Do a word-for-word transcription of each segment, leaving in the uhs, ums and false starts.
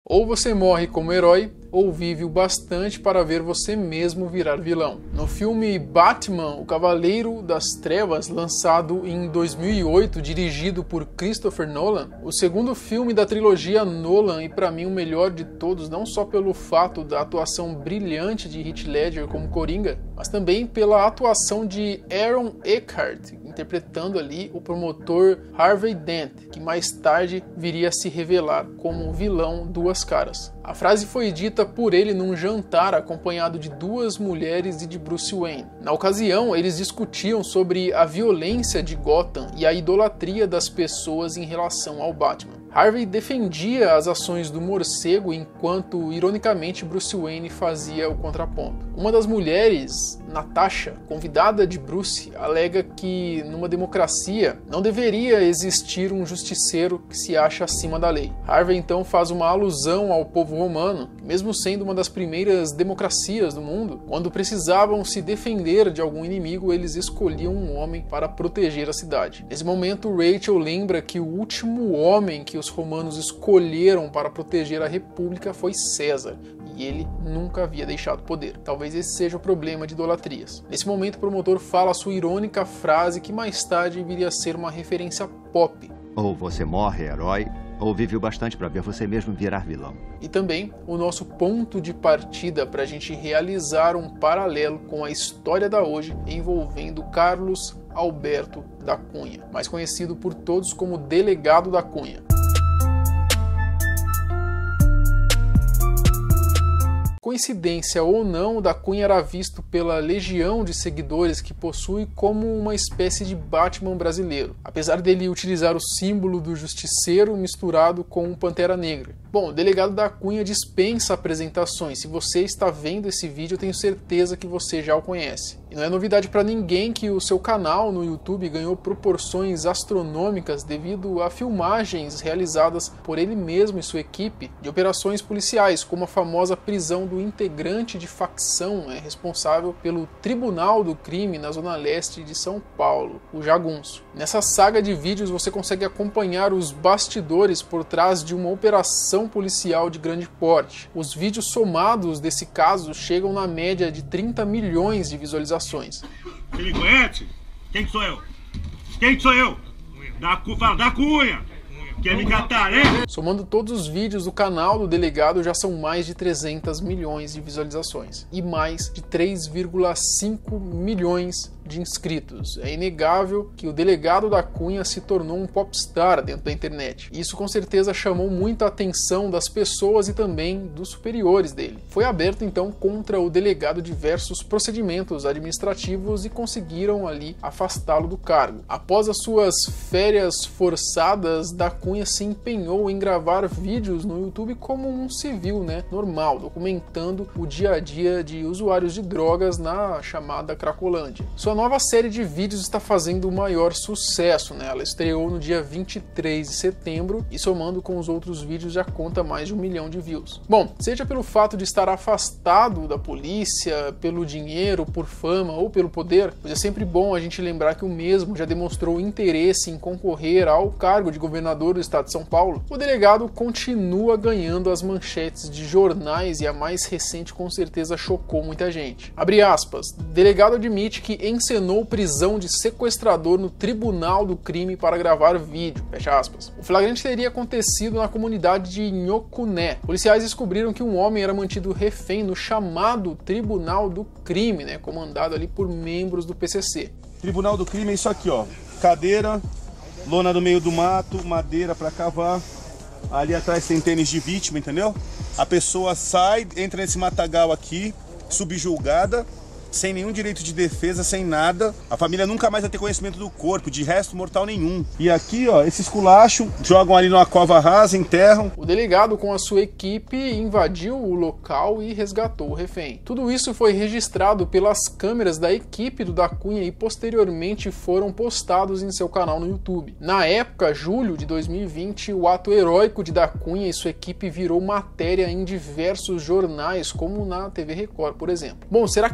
Ou você morre como herói, ou vive o bastante para ver você mesmo virar vilão. No filme Batman, o Cavaleiro das Trevas, lançado em dois mil e oito, dirigido por Christopher Nolan, o segundo filme da trilogia Nolan e para mim o melhor de todos, não só pelo fato da atuação brilhante de Heath Ledger como Coringa, mas também pela atuação de Aaron Eckhart, interpretando ali o promotor Harvey Dent, que mais tarde viria a se revelar como o vilão Duas Caras. A frase foi dita por ele num jantar acompanhado de duas mulheres e de Bruce Wayne. Na ocasião, eles discutiam sobre a violência de Gotham e a idolatria das pessoas em relação ao Batman. Harvey defendia as ações do morcego enquanto, ironicamente, Bruce Wayne fazia o contraponto. Uma das mulheres, Natasha, convidada de Bruce, alega que numa democracia não deveria existir um justiceiro que se acha acima da lei. Harvey então faz uma alusão ao povo romano, mesmo sendo uma das primeiras democracias do mundo, quando precisavam se defender de algum inimigo, eles escolhiam um homem para proteger a cidade. Nesse momento, Rachel lembra que o último homem que os romanos escolheram para proteger a república foi César, e ele nunca havia deixado poder. Talvez esse seja o problema de idolatrias. Nesse momento, o promotor fala a sua irônica frase que mais tarde viria a ser uma referência pop. Ou você morre herói, ou vive o bastante para ver você mesmo virar vilão. E também o nosso ponto de partida para a gente realizar um paralelo com a história da hoje envolvendo Carlos Alberto da Cunha, mais conhecido por todos como Delegado da Cunha. Coincidência ou não, da Cunha era visto pela legião de seguidores que possui como uma espécie de Batman brasileiro, apesar dele utilizar o símbolo do justiceiro misturado com um Pantera Negra. Bom, o Delegado da Cunha dispensa apresentações. Se você está vendo esse vídeo, eu tenho certeza que você já o conhece. E não é novidade para ninguém que o seu canal no YouTube ganhou proporções astronômicas devido a filmagens realizadas por ele mesmo e sua equipe de operações policiais, como a famosa prisão do integrante de facção é, responsável pelo Tribunal do Crime na zona leste de São Paulo, o Jagunço. Nessa saga de vídeos você consegue acompanhar os bastidores por trás de uma operação policial de grande porte. Os vídeos somados desse caso chegam na média de trinta milhões de visualizações. Você me conhece? Quem que sou eu? Quem que sou eu? Da, fala, da Cunha! Quer me catar, hein? Somando todos os vídeos do canal do Delegado, já são mais de trezentos milhões de visualizações e mais de três vírgula cinco milhões de inscritos. É inegável que o Delegado da Cunha se tornou um popstar dentro da internet. Isso com certeza chamou muito a atenção das pessoas e também dos superiores dele. Foi aberto então contra o delegado diversos procedimentos administrativos e conseguiram ali afastá-lo do cargo. Após as suas férias forçadas, da Cunha se empenhou em gravar vídeos no YouTube como um civil, né, normal, documentando o dia a dia de usuários de drogas na chamada Cracolândia. Sua nova série de vídeos está fazendo o maior sucesso, né? Ela estreou no dia vinte e três de setembro e somando com os outros vídeos já conta mais de um milhão de views. Bom, seja pelo fato de estar afastado da polícia, pelo dinheiro, por fama ou pelo poder, pois é sempre bom a gente lembrar que o mesmo já demonstrou interesse em concorrer ao cargo de governador do estado de São Paulo, o delegado continua ganhando as manchetes de jornais e a mais recente com certeza chocou muita gente. Abre aspas, delegado admite que encenou prisão de sequestrador no Tribunal do Crime para gravar vídeo, fecha aspas. O flagrante teria acontecido na comunidade de Nhocuné. Policiais descobriram que um homem era mantido refém no chamado Tribunal do Crime, né, comandado ali por membros do P C C. Tribunal do Crime é isso aqui, ó, cadeira, lona no meio do mato, madeira para cavar, ali atrás tem tênis de vítima, entendeu? A pessoa sai, entra nesse matagal aqui, subjulgada, sem nenhum direito de defesa, sem nada. A família nunca mais vai ter conhecimento do corpo, de resto mortal nenhum. E aqui, ó, esses culachos jogam ali numa cova rasa, enterram. O delegado com a sua equipe invadiu o local e resgatou o refém. Tudo isso foi registrado pelas câmeras da equipe do Da Cunha e posteriormente foram postados em seu canal no YouTube. Na época, julho de dois mil e vinte, o ato heróico de Da Cunha e sua equipe virou matéria em diversos jornais, como na T V Record, por exemplo. Bom, será que esse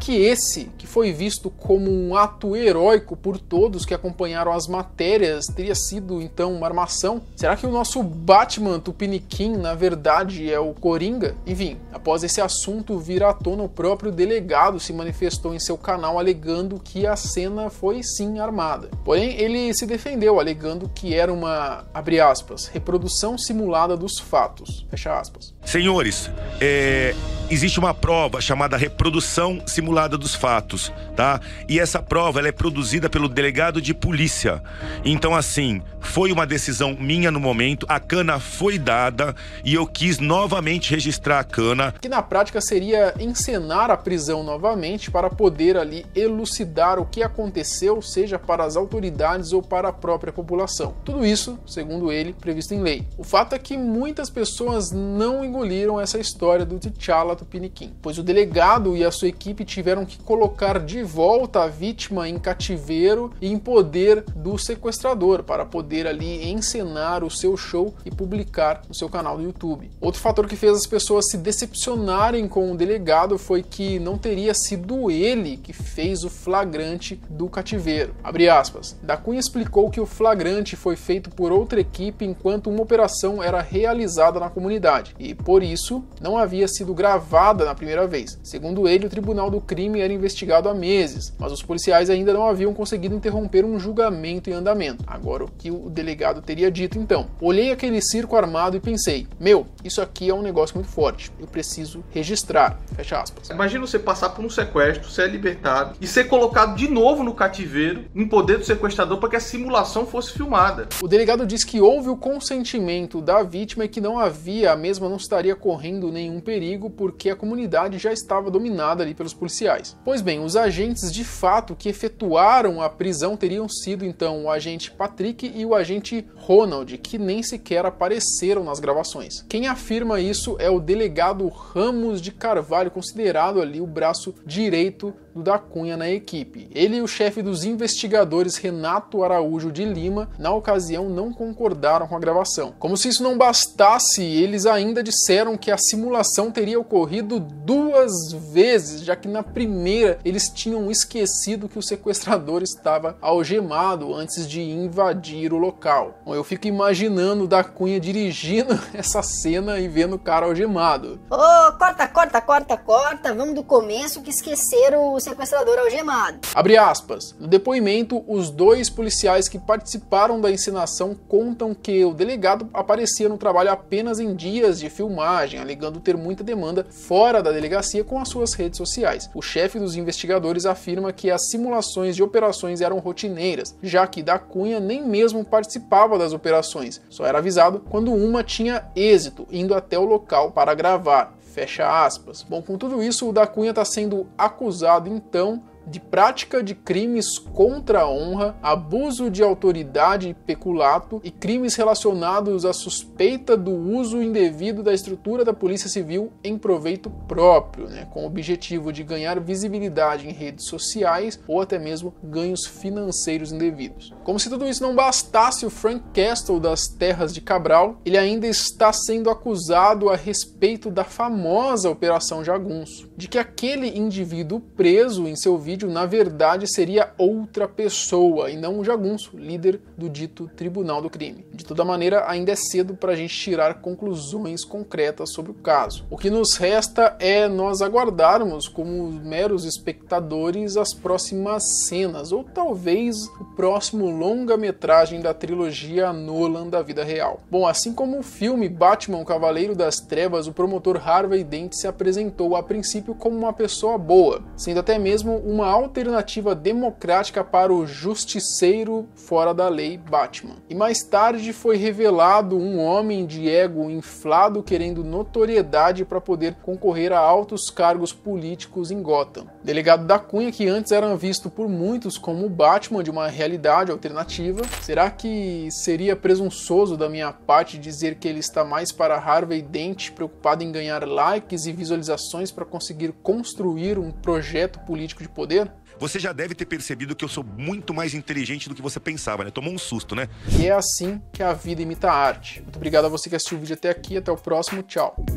esse, que foi visto como um ato heróico por todos que acompanharam as matérias, teria sido então uma armação? Será que o nosso Batman Tupiniquim na verdade é o Coringa? Enfim, após esse assunto vir à tona, o próprio delegado se manifestou em seu canal alegando que a cena foi sim armada. Porém, ele se defendeu alegando que era uma, abre aspas, reprodução simulada dos fatos, fecha aspas. Senhores, é, existe uma prova chamada reprodução simulada dos fatos, tá? E essa prova ela é produzida pelo delegado de polícia. Então, assim, foi uma decisão minha no momento, a cana foi dada e eu quis novamente registrar a cana. Que na prática seria encenar a prisão novamente para poder ali elucidar o que aconteceu, seja para as autoridades ou para a própria população. Tudo isso, segundo ele, previsto em lei. O fato é que muitas pessoas não engoliram essa história do T'Challa Tupiniquim, pois o delegado e a sua equipe tiveram que colocar de volta a vítima em cativeiro e em poder do sequestrador para poder ali encenar o seu show e publicar no seu canal do YouTube. Outro fator que fez as pessoas se decepcionarem com o delegado foi que não teria sido ele que fez o flagrante do cativeiro. Abre aspas. Da Cunha explicou que o flagrante foi feito por outra equipe enquanto uma operação era realizada na comunidade e, por isso, não havia sido gravada na primeira vez. Segundo ele, o tribunal do crime era investigado há meses, mas os policiais ainda não haviam conseguido interromper um julgamento em andamento. Agora, o que o delegado teria dito então? Olhei aquele circo armado e pensei, meu, isso aqui é um negócio muito forte, eu preciso registrar, fecha aspas. Imagina você passar por um sequestro, ser libertado e ser colocado de novo no cativeiro, em poder do sequestrador, para que a simulação fosse filmada. O delegado diz que houve o consentimento da vítima e que não havia, a mesma não estaria correndo nenhum perigo porque a comunidade já estava dominada ali pelos policiais. Pois bem, os agentes de fato que efetuaram a prisão teriam sido então o agente Patrick e o agente Ronald, que nem sequer apareceram nas gravações. Quem afirma isso é o delegado Ramos de Carvalho, considerado ali o braço direito do Da Cunha na equipe. Ele e o chefe dos investigadores, Renato Araújo de Lima, na ocasião não concordaram com a gravação. Como se isso não bastasse, eles ainda disseram que a simulação teria ocorrido duas vezes, já que na primeira eles tinham esquecido que o sequestrador estava algemado antes de invadir o local. Bom, eu fico imaginando o Da Cunha dirigindo essa cena e vendo o cara algemado. Ô, oh, corta, corta, corta, corta, vamos do começo que esqueceram o sequestrador algemado. Abre aspas. No depoimento, os dois policiais que participaram da encenação contam que o delegado aparecia no trabalho apenas em dias de filmagem, alegando ter muita demanda fora da delegacia com as suas redes sociais. O chefe dos investigadores afirma que as simulações de operações eram rotineiras, já que Da Cunha nem mesmo participava das operações, só era avisado quando uma tinha êxito, indo até o local para gravar. Fecha aspas. Bom, com tudo isso, o Da Cunha está sendo acusado, então, de prática de crimes contra a honra, abuso de autoridade e peculato e crimes relacionados à suspeita do uso indevido da estrutura da Polícia Civil em proveito próprio, né, com o objetivo de ganhar visibilidade em redes sociais ou até mesmo ganhos financeiros indevidos. Como se tudo isso não bastasse, o Frank Castle das Terras de Cabral, ele ainda está sendo acusado a respeito da famosa Operação Jagunço, de que aquele indivíduo preso em seu vídeo na verdade seria outra pessoa e não o Jagunço, líder do dito Tribunal do Crime. De toda maneira, ainda é cedo para a gente tirar conclusões concretas sobre o caso. O que nos resta é nós aguardarmos, como meros espectadores, as próximas cenas, ou talvez o próximo longa-metragem da trilogia Nolan da vida real. Bom, assim como o filme Batman, o Cavaleiro das Trevas, o promotor Harvey Dent se apresentou a princípio como uma pessoa boa, sendo até mesmo uma alternativa democrática para o justiceiro fora da lei Batman. E mais tarde foi revelado um homem de ego inflado querendo notoriedade para poder concorrer a altos cargos políticos em Gotham. Delegado Da Cunha, que antes era visto por muitos como o Batman de uma realidade alternativa, será que seria presunçoso da minha parte dizer que ele está mais para Harvey Dent, preocupado em ganhar likes e visualizações para conseguir construir um projeto político de poder? Você já deve ter percebido que eu sou muito mais inteligente do que você pensava, né? Tomou um susto, né? E é assim que a vida imita a arte. Muito obrigado a você que assistiu o vídeo até aqui. Até o próximo. Tchau.